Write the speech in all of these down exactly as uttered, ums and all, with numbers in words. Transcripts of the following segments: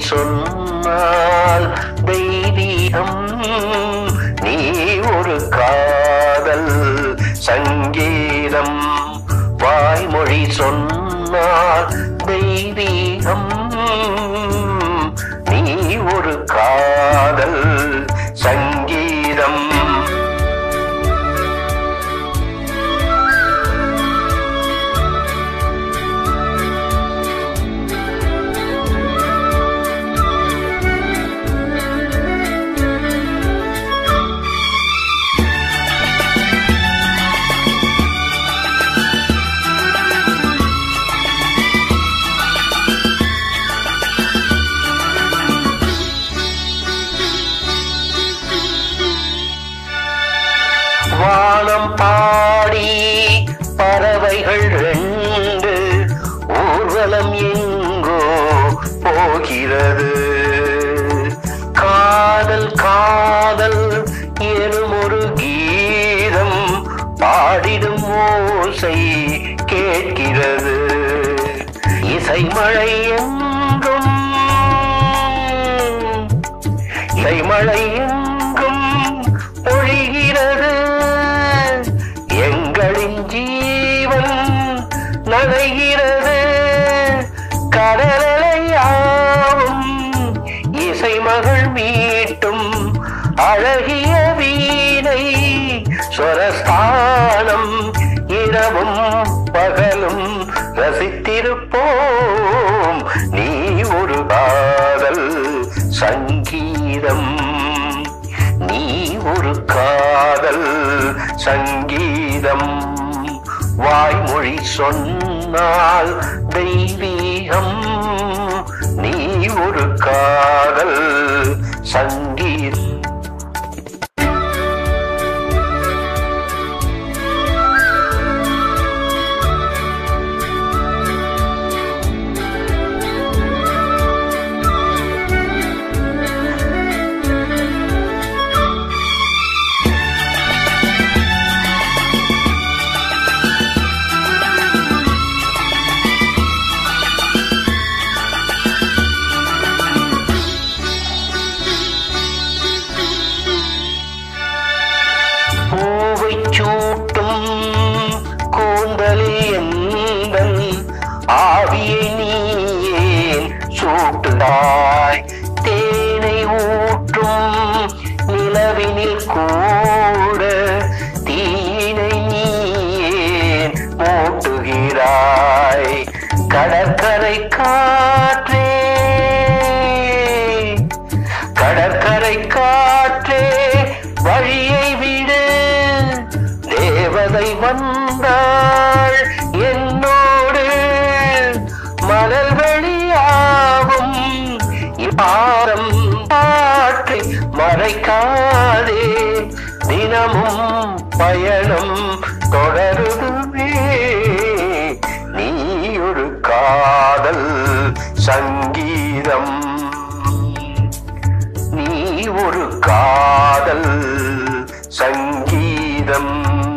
சொன்னால் தெய்வீகம், நீ ஒரு காதல் சங்கீதம். வாய்மொழி சொன்னால் தெய்வீகம், நீ ஒரு காதல் சங்கீதம். வானம் பாடி பறவைகள் ரெண்டு ஊர்வலம் எங்கோ போகிறது. காதல் காதல் எனும் ஒரு கீதம் பாடிடும் ஓசை கேட்கிறது. இசைமழை எங்கும் இசைமழை எங்கும் பொழிகிறது. எங்களின் ஜீவன் நனைகிறது. கடலையாவும் இசைமகள் மீட்டும் அழகிய வீணை ஸ்வரஸ்தானம். இரவும் பகலும் ரசித்திருப்போம். நீ ஒரு காதல் சங்கீதம், நீ ஒரு காதல் சங்கீதம். வாய்மொழி சொன்னால் தெய்வீகம், நீ ஒரு காதல் சங்கீதம். பூவை சூட்டும் கூந்தலில் எந்தன் ஆவியை நீ ஏன் சூட்டுகிறாய்? தேனை ஊற்றும் நிலவினில் கூட தீனை நீ ஏன் மூட்டுகிறாய்? கடற்கரை காற்றே கடற்கரை காற்றே வழியை விடு. தேவதை வந்தாள் என்னோடு. மணல் வெளியாகும் யாரம் காற்றை மறைக்காதே. தினமும் பயணம் தொடருதுமே. நீ ஒரு காதல் சங்கீதம், நீ ஒரு காதல் சங்கீதம்.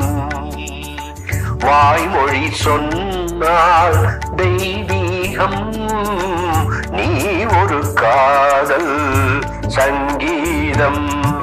வாய்மொழி சொன்னால் தெய்வீகம், நீ ஒரு காதல் சங்கீதம்.